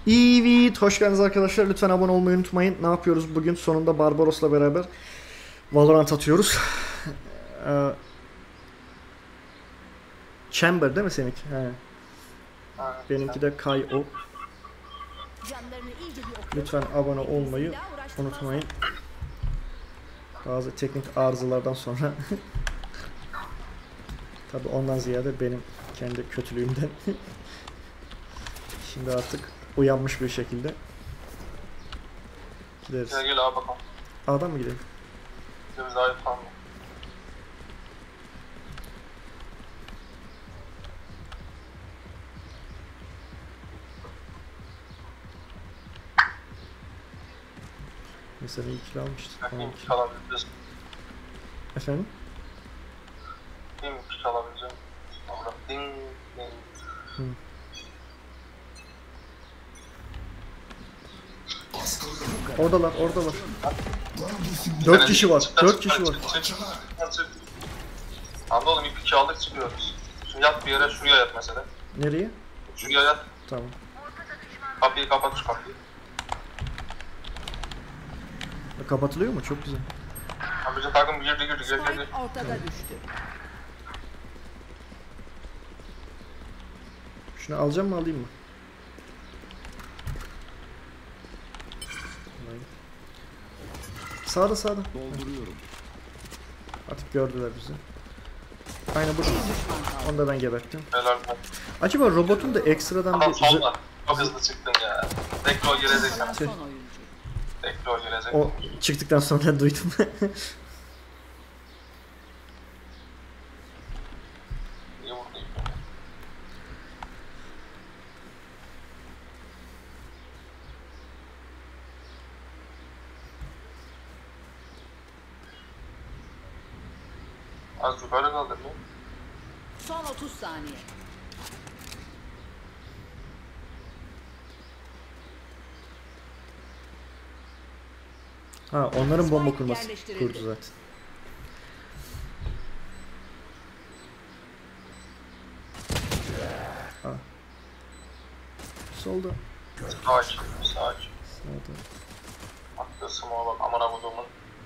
Evet, hoş geldiniz arkadaşlar. Lütfen abone olmayı unutmayın. Ne yapıyoruz bugün? Sonunda Barbaros'la beraber Valorant atıyoruz. Ee, Chamber değil mi seninki? He. Ha, Benimki de Kai-O. Lütfen abone olmayı unutmayın. Bazı teknik arızalardan sonra tabi ondan ziyade benim kendi kötülüğümden şimdi artık uyanmış bir şekilde gideriz. gel abi bakalım. A'dan mı gidelim? Biz daha yapalım. Mesela iyi kill almıştık. Bakayım Tamam. çalabiliriz. Efendim? Değil mi? Çalabileceğim. Sonra ding ding. Hı. Oradalar. 4 kişi var. 4 kişi var. Anda oğlum ip 2 aldık çıkıyoruz. Şimdi yat bir yere şuraya yat mesela. Nereye? Şuraya yat. Tamam. Kapıyı kapat şu kapıyı. Kapatılıyor mu? Çok güzel. Ha, bizim takım girdi gel. Spike ortada düştü. Şunu alacağım mı alayım mı? Alayım. Sağda. Dolduruyorum. Artık gördüler bizi. Aynen bu. Onu da ben geberttim. Helal. Acaba robotun da ekstradan Adam bir solda. Çok hızlı çıktın ya. Deklo girecek sana. Son oyuncu. Deklo girecek. o çıktıktan sonra duydum. İyi vurdu. Az yukarı kaldır mı? Son 30 saniye. Ha, onların bomba Spike kurması yerleştirildi. kurdu zaten. Ha. Solda. Sakin. Sağda. Attığı smoke'a bak amına koduğumun.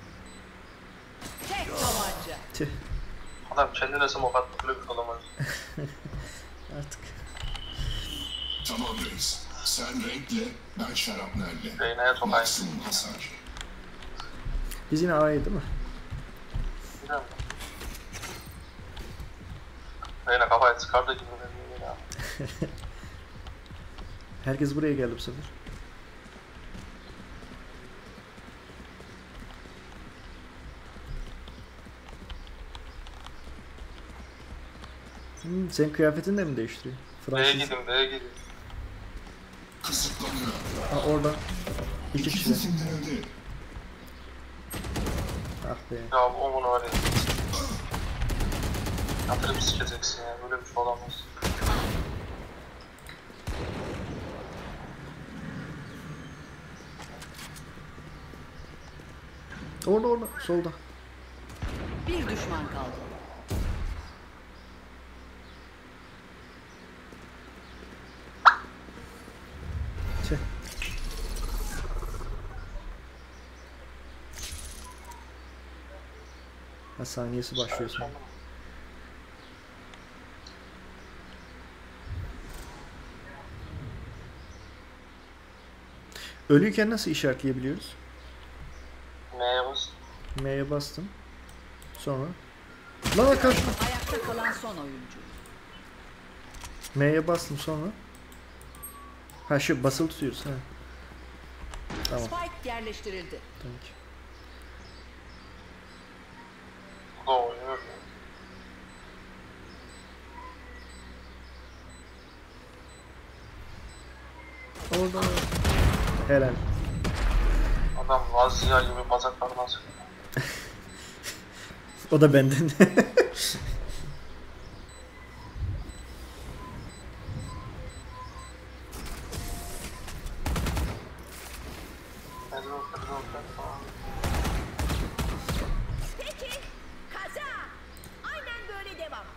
Tek tabanca. Tüh. Adam kendine smoke attı bile bir olamaz. Artık. Tamam reis. Sen renkle, ben şarapnelle. Reyna'ya çok aynı. Maksimum hasar. Biz yine A'yı değil mi? Biliyor musun? Reyna kafayı çıkardı gibi benim ya. Herkes buraya geldi bu sefer. Senin kıyafetin de mi değiştiriyor? B'ye Fransız. gidin, B'ye gidin. Kısıtlanıyor. Ha, orada. İki İkisi kişi. sindirildi. Ah be. Ya bu omunu var ya. Yatırıp sikeceksin ya, böyle bir şey olamaz. Orada. Solda. Bir düşman kaldı. Tüh. Ha, saniyesi başlıyor sonra. Ölüyken nasıl işaretleyebiliyoruz? Neye bas? M'ye bastım. Sonra. Lan karşıma. Ayakta kalan son oyuncu. M'ye bastım sonra. Ha şu basılı tutuyoruz ha. Tamam. Spike yerleştirildi. Tamam ki. Bu da oynuyor. Orada. Helal. Adam Vazia gibi bacaklarına sıkıyor. O da benden. Peki, kaza. Aynen böyle devam.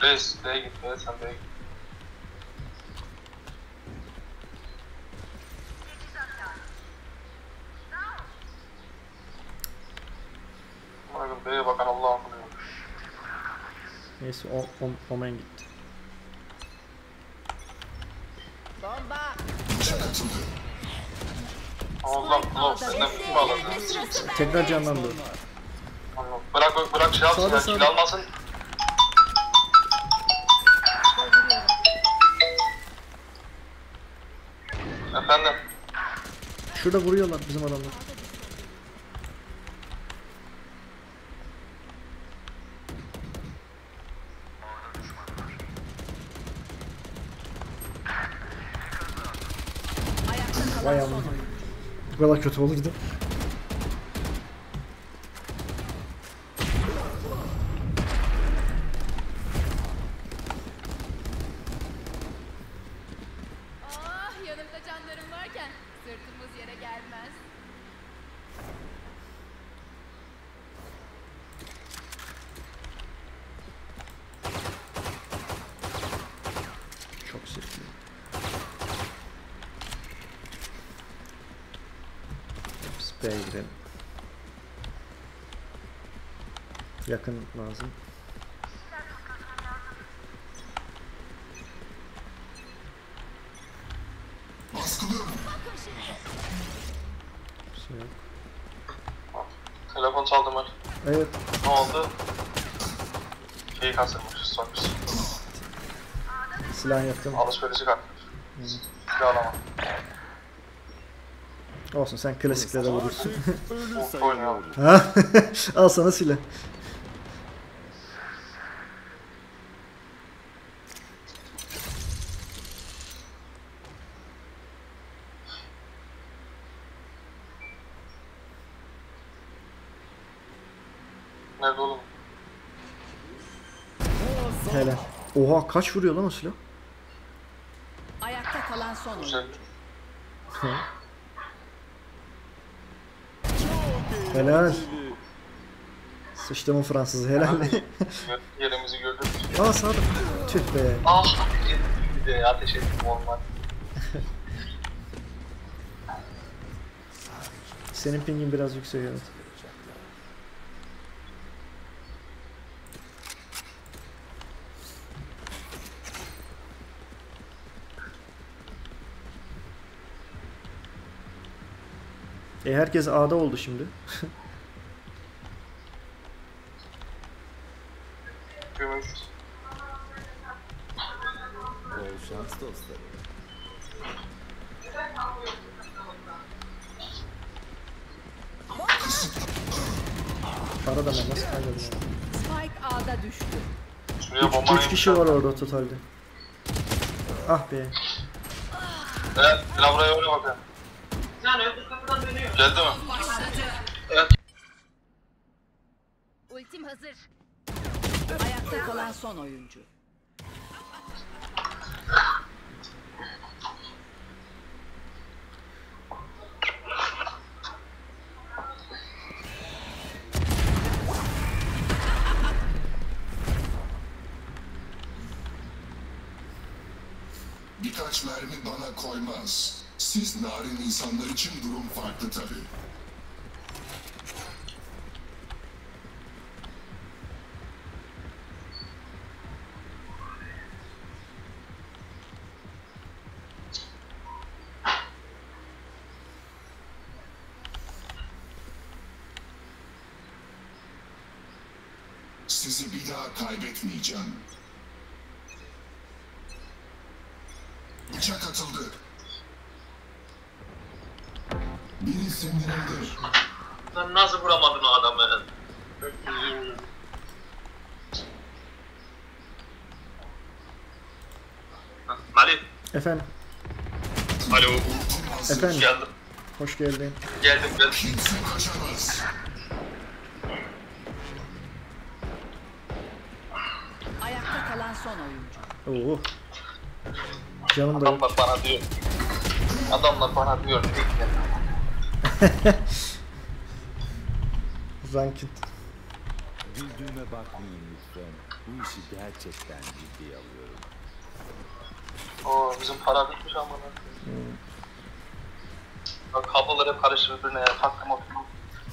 B'ye git. Sen B'ye git. Bakın B'ye bakan Allah'ım bunu. Neyse Omen gitti. Bomba. Bıçak atıldı. Allah Allah senden bir mi alacağım? Sırası bende. Tekrar canlandı. Bırak şey alsın. Sağda, Ya, sağda. kill almasın. Efendim. Şurada vuruyorlar bizim adamlar. Ayakta Vay kalan son aman. oyuncu. Bu kadar kötü olurdu. Ah, yanımda canlarım varken sırtımız yere gelmez. Çok sesli. Biz B'ye gidelim. Yakın lazım. Baskılıyorum. Bir şey yok. Telefon çaldım ben. Evet. Ne oldu? Şeyi kaçırmışız son biz. Silah yaktım. Alışverişi kaçırmış. Silah alamadım. Olsun sen klasiklere vurursun. Uf oynuyor. Ha? Al sana silah. Nerede oğlum? Helal. Oha kaç vuruyor lan o silah? Ayakta kalan son Güzel. oyuncu. Helal. Sıçtımın Fransızı helal. Yerimizi gördük. Aa sağda. Tüh be. Ah! Bir de ateş ettim olmaz. Senin pingin biraz yüksek evet. Herkes A'da oldu şimdi. Gümüş. Arada ben nasıl kaybettim onu? Spike A'da düştü. Şuraya bomba 3 kişi var orada totalde. Ah be. Evet, buraya öyle bakın. Yani öbür kapıdan dönüyor. Geldi mi? Evet. Ultim hazır. Ayakta kalan son oyuncu. Birkaç mermi bana koymaz. Siz narin insanlar için durum farklı tabii. Sizi bir daha kaybetmeyeceğim. Bıçak atıldı. Biri sindirildi. Sen nasıl vuramadın o adamı? Mali. Efendim. Alo. Efendim. Geldim. Hoş geldin. Geldim. Kimse kaçamaz. Ayakta kalan son oyuncu. Oo. Canım da yok. Adamlar bana diyor. Adamlar bana diyor. Ranked. Güldüğüme bakmayın lütfen. Bu işi gerçekten ciddiye alıyorum. Oo bizim para bitmiş ama. Bak kablolar hep karışır birbirine ya. Hakkım oturum.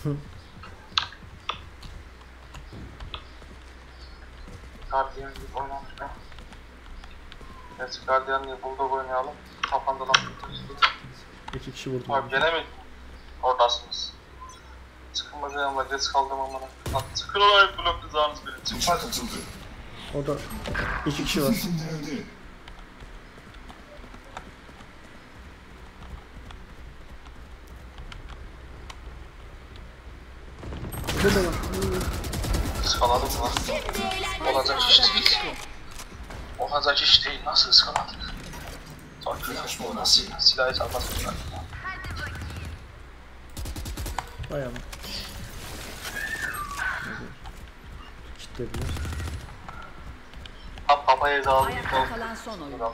Guardian gibi oynamış ben. Gerçi Guardian diye Bulldog oynayalım. Kafanda lan. 2 kişi vurdum. Abi gene mi? Oradasınız. Çıkılmaz yanımda geç kaldım amına. Lan çıkın olayı blok rızanız benim. Uçak atıldı. O da 2 kişi var. Dinlendi. Burada var. Iskaladım lan. Olacak iş değil. Olacak iş değil. Nasıl ıskaladık? Flash bombası. Nasıl? Silahı çalmasın. Bayağı mı? Kitlediler. Kafaya ezalım. Ayakta kalan son oyuncu.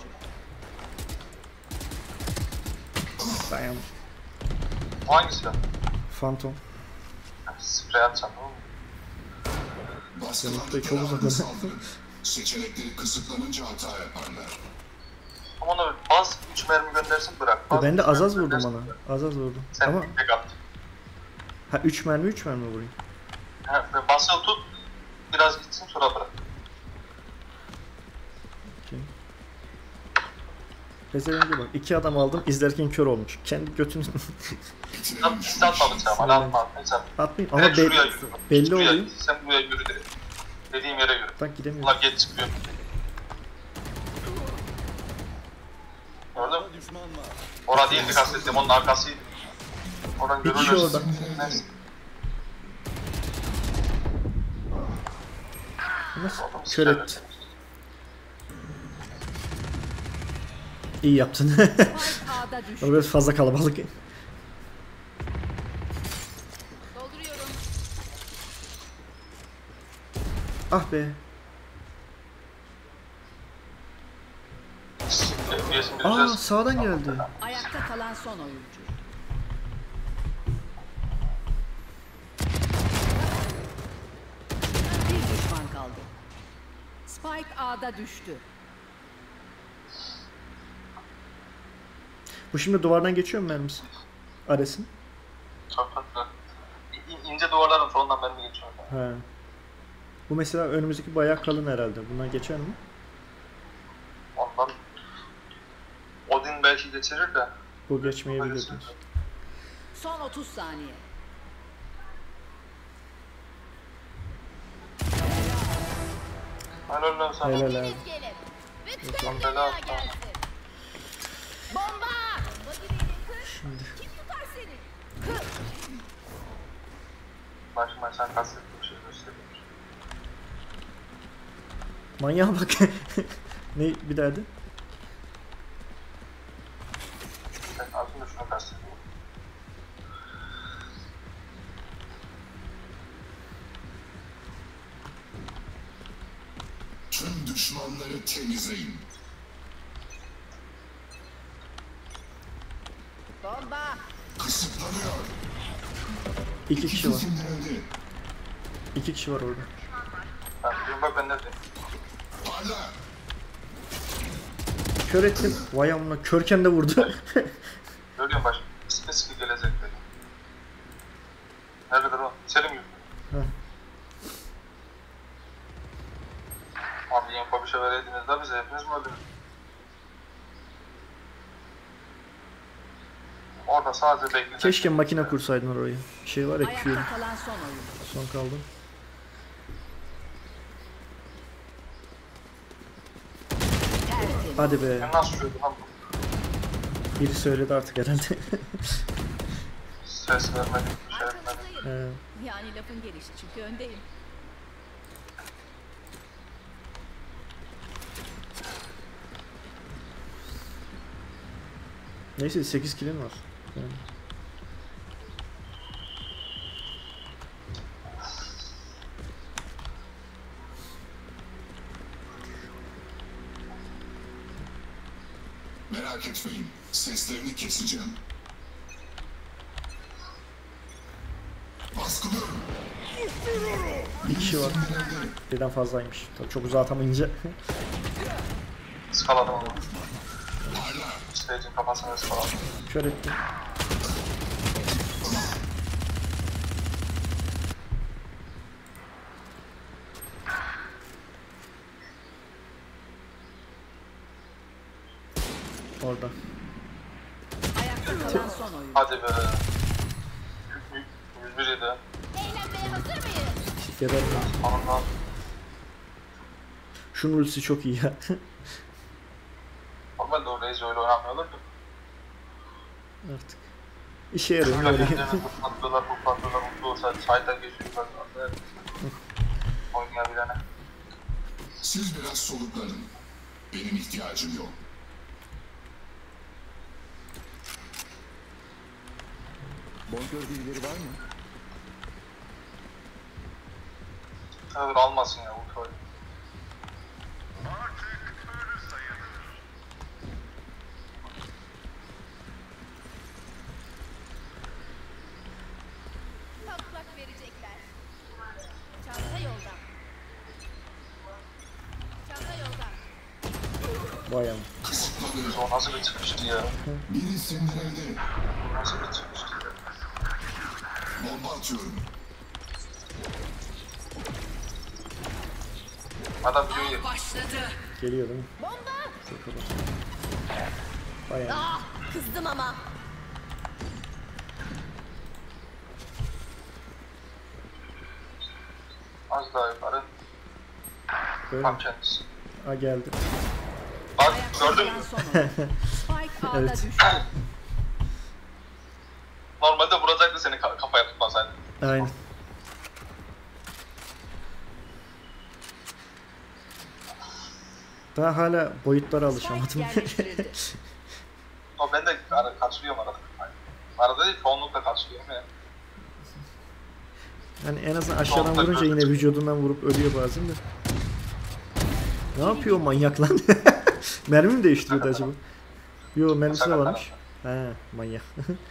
Bayağı mı? Hangisi ya? Phantom. Sprey atacağım tamam mı? Baskılandıkları çok uzadı. anda saldırın. Seçenekleri kısıtlanınca hata yaparlar. Ama onu bas 3 mermi göndersin bırak. Bas, Ben de üç az mermi vurdum göndersin, ona. bırak. Az vurdum. Sen Ama tek at. ha 3 mermi vurayım. Ve basılı tut. Biraz gitsin sonra bırak. Okey. Pezevenge bak. 2 adam aldım izlerken kör olmuş. Kendi götünü Tam hiç atma bıçağı. Hala atma. Hiç atma. atmayayım ama Direkt şuraya yürü. belli Şuraya oluyor. yürü. Sen buraya yürü direkt. Dediğim yere yürü. Bak gidemiyorum. Ulan geç çıkıyor. Gördün mü? Düşman var. Orada değildi kastettim. Onun arkasıydı. Oradan Bir kişi görülürsün. orada. Neyse. Nasıl? Oğlum, Kör silah etti. İyi yaptın. Spike A'da düştü. O biraz fazla kalabalık. Dolduruyorum. Ah be. FPS'in bir Aa düzelse. sağdan geldi. Ayakta kalan son oyuncu. Bir düşman kaldı. Spike A'da düştü. Bu şimdi duvardan geçiyor mu mermisi? Ares'in. Çok tatlı. İnce duvarların sonundan mermi geçiyor. He. Bu mesela önümüzdeki bayağı kalın herhalde. Bundan geçer mi? Ondan Odin belki geçirir de. Bu geçmeyebilir diyorsun. Son 30 saniye. Helal lan sana. Helal abi. Gelin. Lütfen Tamam, bela bela gelsin. Bomba! Bomba direğini kır. Kim tutar seni? Kır. Başıma sen kastettiğin bir şey gösteriyor. Manyağa bak. Ne bir daha de? Ben aslında şunu kastediyorum. Tüm düşmanları temizleyin. Bomba. Kısıtlanıyor. 2 kişi var. Dinlendi. 2 kişi var orada. Ben diyorum bak ben neredeyim. Parla. Kör ettim. Vay amına körken de vurdu. Görüyorum baş. Spesifik gelecek dedi. Nerededir o? Selim gibi. Heh. Abi info bir şey vereydiniz de bize hepiniz mi öldünüz? Orada sadece bekleyecek. Keşke makine kursaydın orayı. Şey var ya Q. Ayakta kalan son oyuncu. Son kaldım. Tertemiz. Hadi be. Ben nasıl şuydu lan bu? Biri söyledi artık herhalde. Ses vermedik, bir şey etmedik. Arkanızdayım. Ee, Yani lafın gelişi çünkü öndeyim. neyse 8 kilin var. Yani. Merak etmeyin. Seslerini keseceğim. Baskılıyorum. Bir kişi kişi var. Birden fazlaymış. Tabii çok uzağa atamayınca. Skaladım onu. Stage'in kafasına skaladım. Kör ettim. Orada. Ayakta kalan son oyun. Hadi be. 101 yedi. Eğlenmeye hazır mıyız? Geberim. Anından. Şunun ultisi çok iyi ya. Normalde o Raze öyle oynamıyorlar da. Artık. İşe yarıyor Böyle böyle. kendini patlatıyorlar, mutlu olsa sahiden geçiyorlar. Oynayabilene. Siz biraz soluklanın. Benim ihtiyacım yok. Bonkör birileri var mı? Öyle almasın ya bu köy. Patlak verecekler. Çanta yolda. Çanta yolda. Bayağı. Kısıtlanın. O nasıl bir çıkıştı ya? Biri sindirildi. Nasıl bir çıkıştı ya? Bomba atıyorum. Adam biliyor ya. Başladı. Geliyor değil mi? Bomba! Bayağı. Ah! Kızdım ama. Az daha yukarı. Böyle. Tam kendisi. Ha geldi. Bak Ayakta gördün mü? kalan son oyun. Spike A'da Evet. düştü. Normalde vuracaktı seni kafaya tutmasaydı. Aynen. Daha hala boyutlara alışamadım. Spike yerleştirildi. O ben de kaçırıyorum arada. Arada değil çoğunlukla kaçırıyorum ya. Yani en azından aşağıdan vurunca yine vücudundan vurup ölüyor bazen de. Ne yapıyor o manyak lan? Mermi mi değiştiriyordu acaba? Yo, mermisi de varmış. Ha, manyak.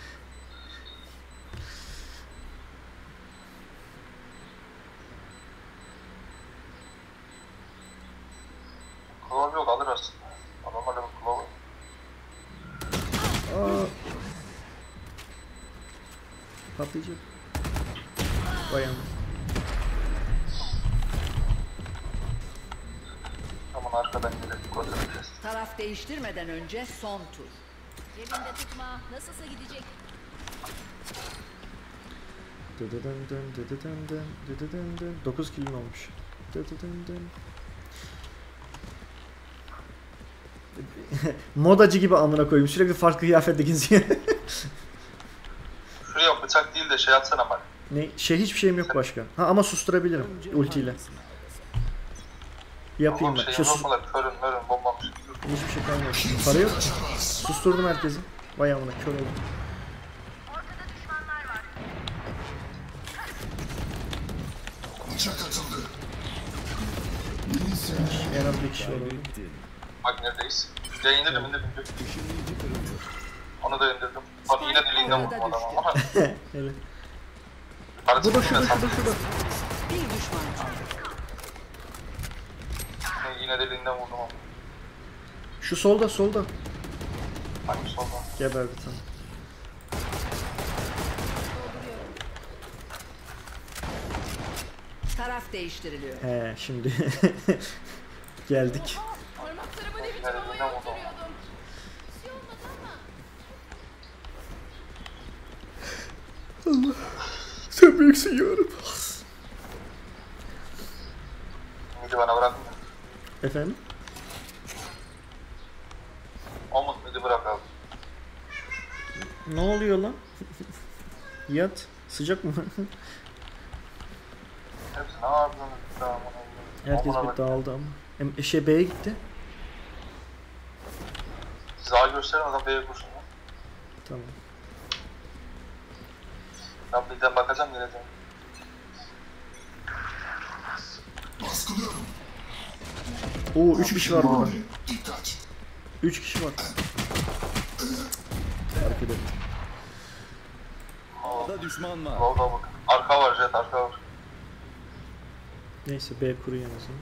Klov yok alır aslında. Normalde bu klov. Aa. Patlayacak. Bayan. Aman arkadan gelip kurtaracağız. Taraf değiştirmeden önce son tur. Cebinde tutma. Nasılsa gidecek. 9 kilin olmuş. Modacı gibi amına koyayım. Sürekli farklı kıyafetle geziyor. Şuraya bıçak değil de şey atsana bak. Ne? Hiçbir şeyim yok başka. Ha, ama susturabilirim ultiyle. Yapayım Oğlum ben. şeyin olmalı, körün, mörün, bombamış. Hiçbir şey kalmadı. Para yok. Susturdum herkesi. Vay amına, kör oldum. Bıçak atıldı. Biri sindirildi. En az bir kişi oldu. Kaybettin. Bak neredeyiz. Ya indirdim. Işınlayıcı kırılıyor. Onu da indirdim. Bak yine dilinden vurdum adamı ama. Evet. Para Burada, çıktı yine şurada. Bir düşman kaldı. Yine dilinden vurdum ama. Şu solda. Hangi solda? Geberdi tamam. Taraf değiştiriliyor. He, şimdi geldik. Parmaklarımı ne Yine biçim dilinden havaya vurdum. uçuruyordum. Bir şey olmadı ama. Sen büyüksün yavrum. Midi bana bırakın. Efendim? Omuz midi bırak abi. Ne oluyor lan? Yat. Sıcak mı? Hepsi ne yapıyorsun? Tamam, Herkes bir dağıldı ama. B'ye gitti. Siz A gösterin adam B'ye kursun. Tamam. Ben birden bakacağım geleceğim. Baskılıyorum. Oo, 3 kişi var burada. Dikkat. 3 kişi var. Hareket et. A'da düşman var. Low'da bak. Arka var jet arka var. Neyse B kuruyor en azından.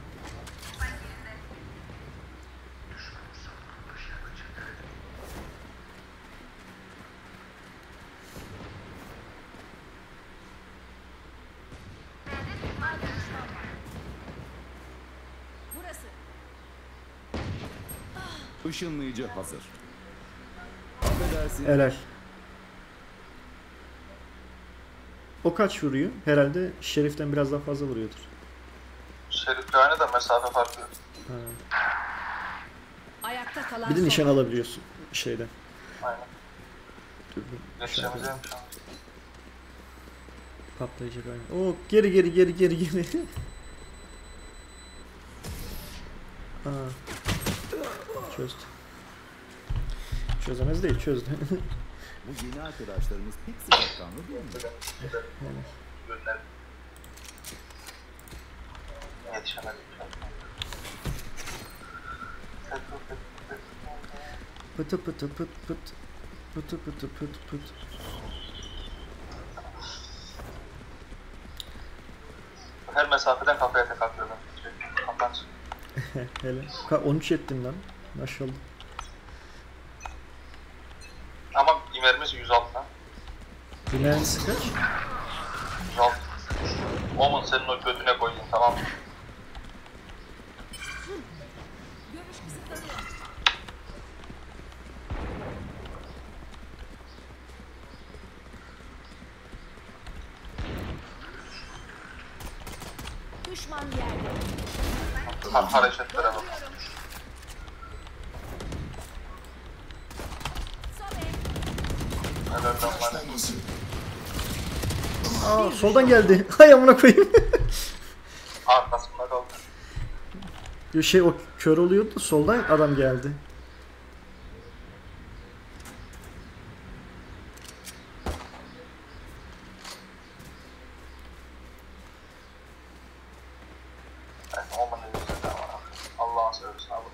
Burası. Işınlayıcı hazır. Affedersin. Helal. O kaç vuruyor? Herhalde Şerif'ten biraz daha fazla vuruyordur. Şerif aynı da mesafe farkı. Ha. Ayakta kalan Bir de son nişan oyuncu. alabiliyorsun şeyden. Aynen. Dur, bir Yetişemeyeceğim şu an. patlayacak aynı. Oo geri. Aa. Çözdü. Çözemez değil, çözdü. Bu yeni arkadaşlarımız pek sıcakkanlı değil mi? Gönler. Yetişemedim şu an. Pıtı pıtı pıt pıt. Pıtı pıtı pıt pıt. Her mesafeden kafaya tek atıyorum. Kafan Hele. 13 ettim lan. Maşallah. ama mermimiz 106 lan. Dinlensi kaç? 106. Omun senin o götüne koyayım, tamam mı? Görüş kısıtlanıyor. Düşman yerde. Hareketlere bak. Sobe. Helal Flash lan. bombası. Aa soldan geldi. Hay amına koyayım. Arkasında kaldı. Bir şey o kör oluyordu. Soldan adam geldi. Yani Omun ne güzel ama. Allah'ın seversen abi.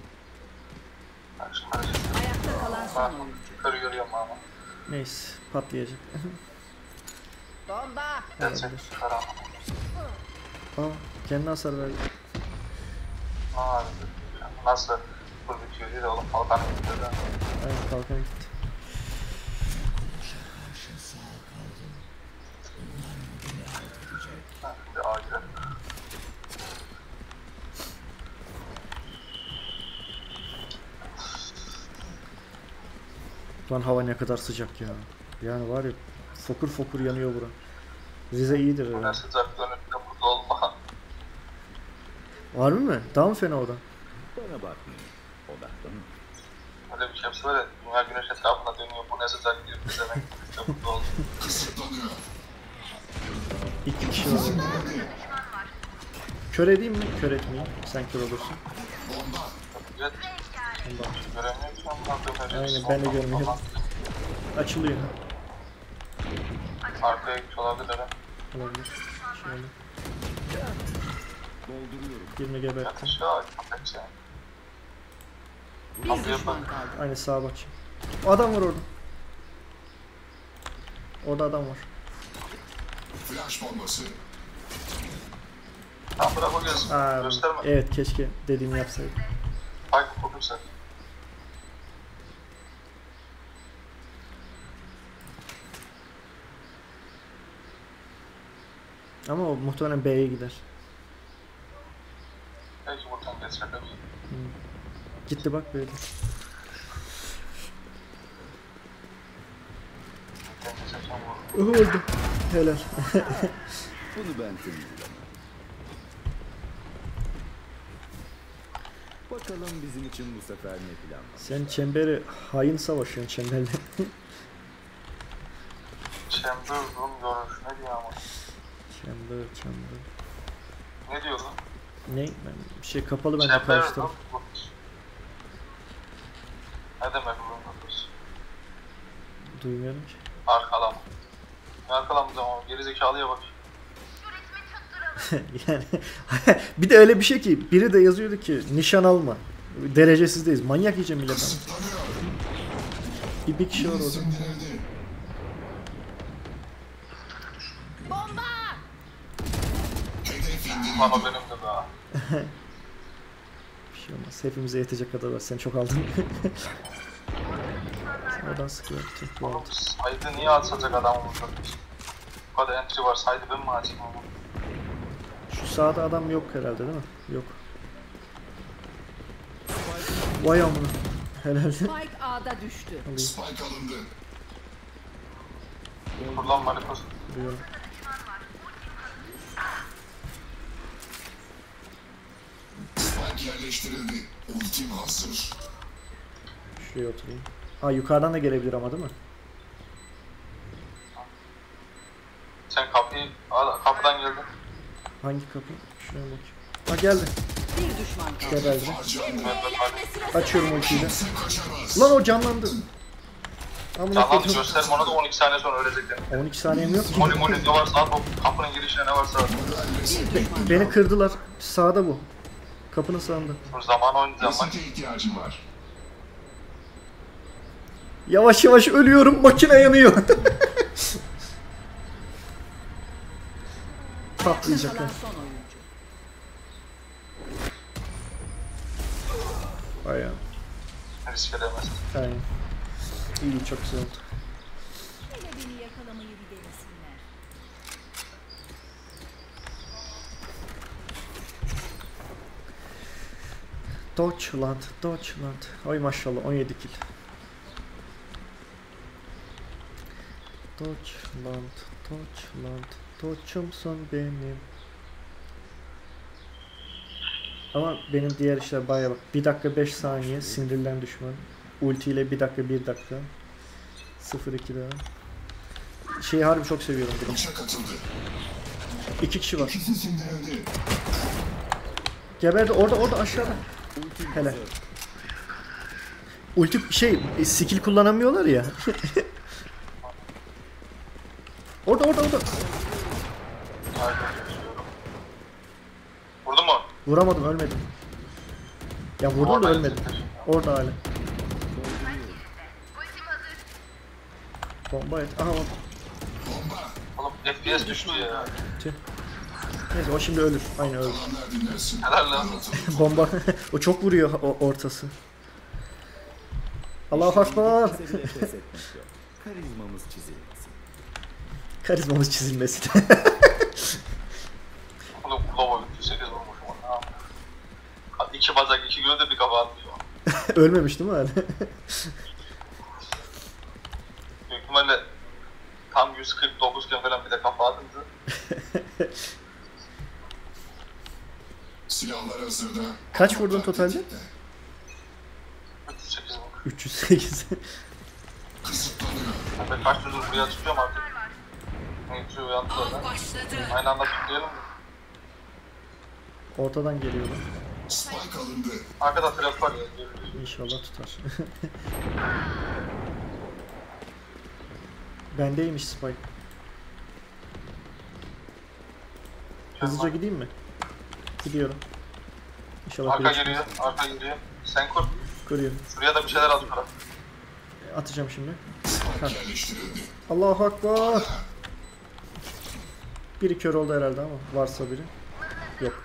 Ayakta kalan son Ha, oyuncu. körü görüyorum ama. Neyse patlayacak. Bomba. Gerçek kara. Aa kendine hasar verdi. Abi. Nasıl? Bu bitiyor değil de oğlum kalkanı bitiyor da. Aynen kalkan gitti. Ha, bir acil. Lan hava ne kadar sıcak ya. Yani var ya fokur fokur yanıyor bura. Rize iyidir Bu ne herhalde. sıcak dönüp de burada olma. Var mı? Daha mı fena oda? Bana bakmayın. Odaklanın. Öyle bir şey yapsa var ya, dünya güneş etrafında dönüyor, bu ne sıcak diyor, bize demek işte burada oldu. Kısıtlanıyor. 2 kişi var. Kör edeyim mi? Kör etmeyeyim. Sen kör olursun. Bomba. Evet, Allah. göremiyor ki ondan döneceğiz. Aynen, ben de görmüyorum. Açılıyor. Arkaya git olabilir ha. Olabilir. Şöyle. Dolduruyorum. Birini geberttim. Yatış ya, köpek ya. Bir düşman kaldı. Aynı sağa bak şimdi. O adam var orada. Orada adam var. Flash bombası. Tamam bırak o gelsin. Aa, Gösterme. evet keşke dediğimi yapsaydım. Hayır, kokun sen. Ama o muhtemelen B'ye gider. Belki buradan geçecek. Gitti bak böyle. Kendi seçen vurur. Öldü. Helal. Bunu ben temizlemem. Bakalım bizim için bu sefer ne plan var? Sen çemberi hain savaşıyorsun çemberle. Chamber room görür. Ne diyor ama? Chamber. Ne diyor lan? Ne? Ben bir şey kapalı ben de Chamber karıştırdım. room görür. Ne demek room görür? Duymuyorum ki. Arkalama. Ne arkalamız ama gerizekalıya bak. Yani bir de öyle bir şey ki biri de yazıyordu ki nişan alma. Derecesizdeyiz. Manyak yiyeceğim millet ama. Kısıtlanıyor. Bir kişi var orada. Sindirildi. Bomba. Hedef indirildi. Lan o benim de daha. Bir şey olmaz. Hepimize yetecek kadar var. Sen çok aldın. Oradan sıkıyor. Tek bu Oğlum oldu. saydı niye atacak adamı burada? Bu kadar entry var, saydı ben mi açayım ama? Şu sağda adam yok herhalde değil mi? Yok. Vay amına. Herhalde. Spike A'da düştü. Spike alındı. Buradan Marikos. Duyuyorum. Spike yerleştirildi. Ultim hazır. Şuraya oturayım. Aa yukarıdan da gelebilir ama değil mi? Sen kapıdan geldin. Hangi kapı? Şuraya bak. Ha geldi. Bir düşman kaldı. Geberdi. Harcandı. Açıyorum ultiyi de. Kimse kaçamaz. Lan o canlandı. Amına Tamam koydum. gösterim ona da 12 saniye sonra ölecekler. 12 saniyem yok ki. Moli ne varsa at, o kapının girişine ne varsa at. Beni kırdılar. Sağda bu. Kapının sağında. Şu zaman oynayacağım maç. Basite ihtiyacım var. Yavaş yavaş ölüyorum. Makine yanıyor. Patlayacak. Kalan ha. son oyuncu. Bayağı. Risk edemez. Aynen. İyi çok güzel oldu. Hele beni yakalamayı bir denesinler. Deutschland, Deutschland. Ay maşallah 17 kill. Deutschland, Deutschland, Deutschumsun benim. Ama benim diğer işler bayağı bak. 1 dakika 5 saniye sinirlen düşman. Ulti ile 1 dakika 1 dakika. 0-2 daha. Şeyi harbi çok seviyorum bunu. Bıçak atıldı. 2 kişi var. İkisi sindirildi. Geberdi orada aşağıda. Hele. Ulti skill kullanamıyorlar ya. orada. Vurdun mu? Vuramadım ölmedim. Ya vurdum da ölmedim. Orada hala. Bomba et. Aha bak. Bomba. Oğlum FPS düştü ya. Tüh. Neyse o şimdi ölür. Aynı öldü. Kalanlar dinlersin. Helal lan. Bomba. O çok vuruyor o ortası. Allahu Akbar. Kimse bile pes etmek yok. Karizmamız çizilmesin. Karizmamız çizilmesi. Oğlum Glova 308 vurmuşum onu. Ne yapayım? 2 bacak 2 gövde bir kafa atmıyor. Ölmemiş değil mi hala? Büyük ihtimalle tam 149 iken falan bir de kafa atınca. Silahlar hazırda. Kaç vurdun totalde? 308 vur. 308. Kısıtlanıyor. Ben kaç düzdür buraya tutuyorum artık. Neyse uyandılar lan. Aynı anda tutlayalım mı? Ortadan geliyorlar. Spike alındı. Arkada trap var ya. İnşallah tutar. Bendeymiş Spike. Hızlıca gideyim mi? Gidiyorum. İnşallah Arka biri çıkmaz. geliyor, arka geliyor. Sen kur. Görüyorum. Şuraya da bir şeyler at para. Atacağım şimdi. Spike yerleştirildi. Allahu Akbar. Biri kör oldu herhalde ama varsa biri. Yok.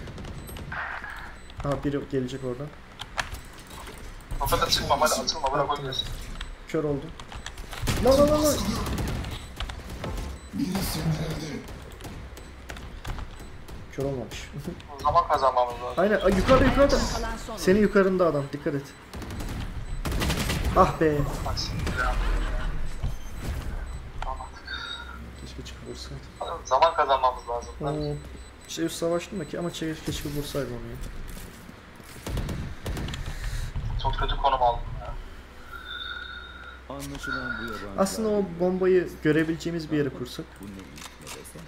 Aha biri gelecek oradan. O kadar çıkmam hadi atılma bırak oynayasın. Kör oldu. Lan. Biri sindirildi. Kör olmamış. Zaman kazanmamız lazım. Aynen. Ay, yukarıda. Kalan son Senin yukarında adam. Dikkat et. Ah be. Bak şimdi ya. Keşke çıkıp vursaydı. Zaman kazanmamız lazım. Oo. İşte üst savaştım da ki ama keşke vursaydım onu ya. Çok kötü konum aldım ya. Anlaşılan bu yabancı. Aslında o bombayı görebileceğimiz bir yere kursak. Bu ne ilk ne desem?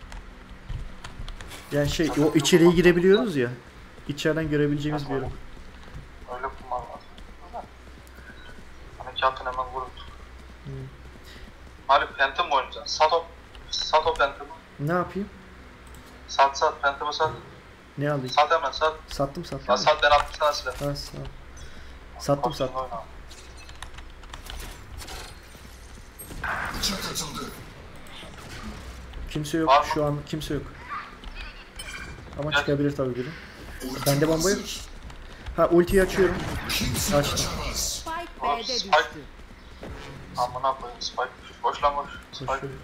Yani o içeriye girebiliyoruz ya. İçeriden görebileceğimiz bir yere. Öyle kumar var. Hani kağıtın hemen vurur. Hani Phantom mu oynayacaksın? Sat o Phantom'u. Ne yapayım? Sat Phantom'u sat. Ne alayım? Sat hemen sat. Sattım. Ya sat ben attım sana silah. Ha, sağ ol. Sattım. Oyna. Bıçak atıldı. Kimse yok. Var mı? Şu an kimse yok. Ama Gel. çıkabilir tabii biri. Ultim Bende bomba yok. hazır. Ha ultiyi açıyorum. Kimse Açtım. kaçamaz. Spike Abi, B'de Spike. düştü. Amına koyayım Spike. Boş lan boş. Spike. Koşuyorum.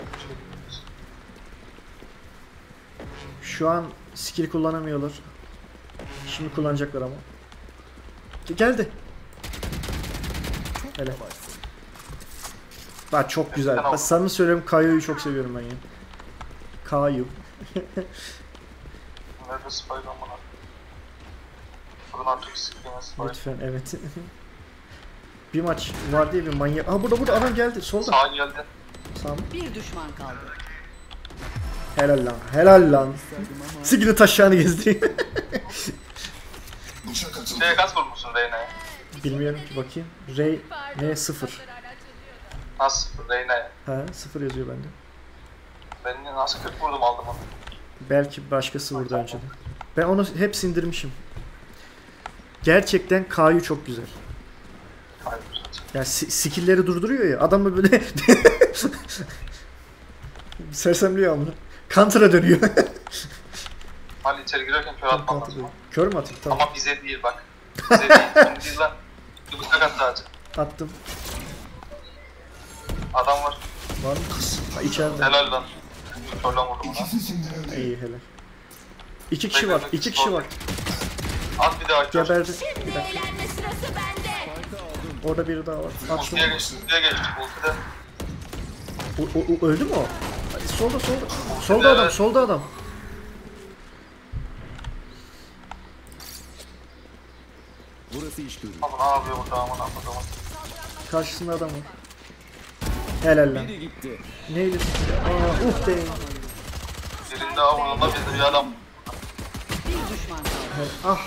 Şu an skill kullanamıyorlar. Şimdi kullanacaklar ama. Geldi. Hele. Bak çok güzel. Ben sana söylüyorum, Kayu'yu çok seviyorum ben ya. Kayu. Nerede Spike amına? Buradan artık siklemez Spike. Lütfen evet. Bir maç var diye bir manyak. Aa burada adam geldi solda. Sağa geldi. Sağ mı? Bir düşman kaldı. Helal lan. Helal lan. Sigini taşağını gezdi. Bıçak atıldı. Şeye kaç vurmuşsun Reyna'ya? Bilmiyorum ki bakayım. Ray ne 0. Nasıl Reyna'ya? Ha 0 yazıyor bende. Ben de nasıl 40 vurdum aldım onu. Belki başkası vurdu önceden. Ben onu hep sindirmişim. Gerçekten Kayu çok güzel. Hayır zaten. Yani skill'leri durduruyor ya. Adam da böyle sersemliyor ama. Counter'a dönüyor. Hali içeri girerken kör atmam lazım. Kör mü atayım? Tamam. Ama bize değil bak. Bize değil. Şimdi değil lan. Bir bıçak attı ağacı. Attım. Adam var. Var mı? Ha, içeride. Helal lan. Körlen vurdum ona. İkisi sindirildi. İyi helal. 2 kişi var. 2 kişi var. At bir daha kör. Geberdi. Bir dakika. Eğlenme sırası bende. Orada biri daha var. Attım. Ultiye geçtik. Ultide. O öldü mü o? Ay, solda. Solda adam. Solda adam. Burası iş görür. Ama ne yapıyor burada aman aman. Karşısında adam var. Helal lan. Biri gitti. Neydi? Aa be. Birinde daha vurduğunda bir adam. Bir düşman kaldı. Ah.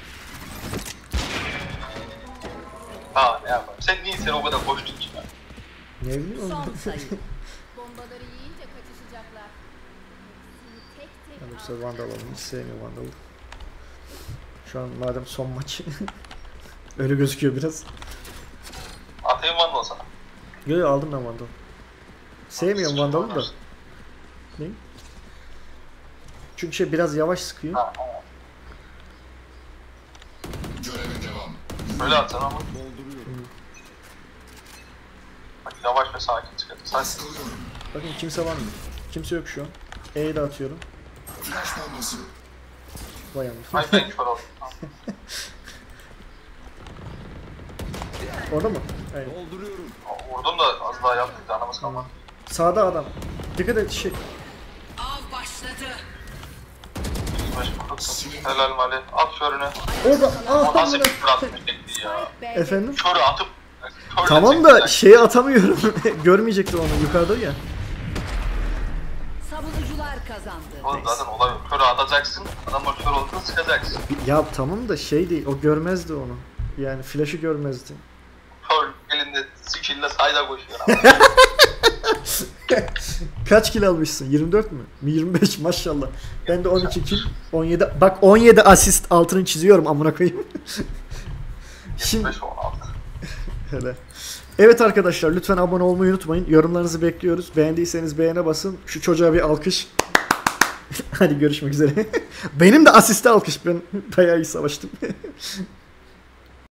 Ha ne yapayım. Sen niye o kadar koştun ki ya? Ne bileyim Son oğlum. sayı. Bombaları yiyince kaçışacaklar. Hepsini tek tek Yoksa Vandal alalım. Hiç sevmiyorum Vandal'ı. Şu an madem son maç. Öyle gözüküyor biraz. Atayım Vandal sana. Yo aldım ben Vandal. Sevmiyorum Vandal'ı da. Ne? Çünkü biraz yavaş sıkıyor. Ha, Göreve devam. öyle atacaksın ama. Dolduruyorum. Bak yavaş ve sakin çıkar. Sakin. Baskılıyorum. Bakın kimse var mı? Kimse yok şu an. E'yi de atıyorum. Flash bombası. Vay Ay amına. ben kör oldum. Orada mı? Aynen. Dolduruyorum. Vurdum da az daha yaptı. Canımız kalmadı. Sağda adam. Dikkat et şey. Av başladı. 25 vurduk. Helal Mali. At körünü. Orada. O Ah nasıl amına. bir kür atmış bekliyor ya. B'de Efendim? Körü atıp. körle Tamam da çektiler. şeyi atamıyorum. Görmeyecektim onu yukarıda ya. savunucular kazandı. Oğlum zaten olay yok. Körü atacaksın. Adamlar kör olduğunu sıkacaksın. Ya tamam da şey değil. O görmezdi onu. Yani flash'ı görmezdi. Kör elinde skill'le sayda koşuyor ama. Kaç kill almışsın? 24 mü? 25 maşallah. Ben de 12 kill, 17. Bak 17 asist altını çiziyorum amına koyayım. Şimdi 25 16. hele. Evet arkadaşlar lütfen abone olmayı unutmayın. Yorumlarınızı bekliyoruz. Beğendiyseniz beğene basın. Şu çocuğa bir alkış. Hadi görüşmek üzere. Benim de asiste alkış. Ben bayağı iyi savaştım.